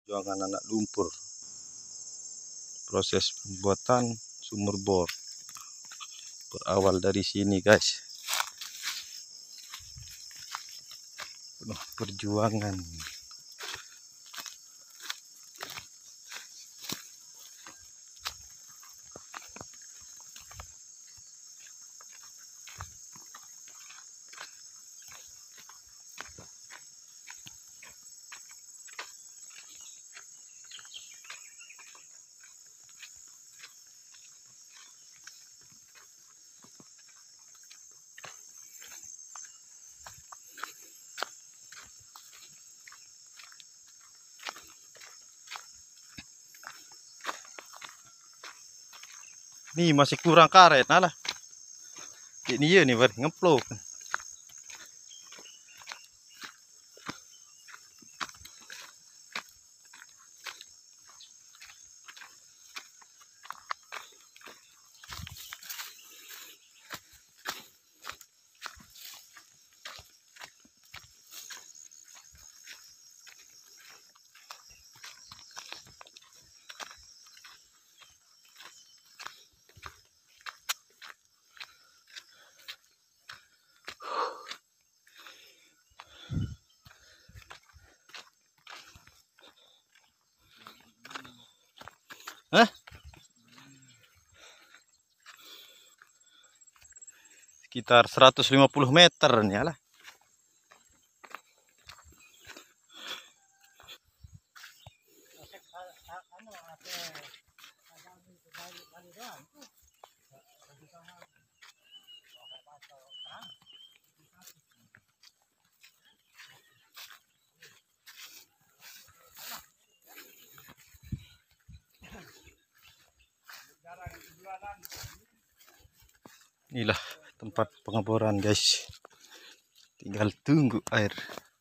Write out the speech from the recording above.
Perjuangan anak lumpur, proses pembuatan sumur bor berawal dari sini guys. Penuh perjuangan. Nih masih kurang karet, alah. Ini ya nih baru ngeplok. Hah? Sekitar 150 meter nih lah. Inilah tempat pengeboran guys. Tinggal tunggu air.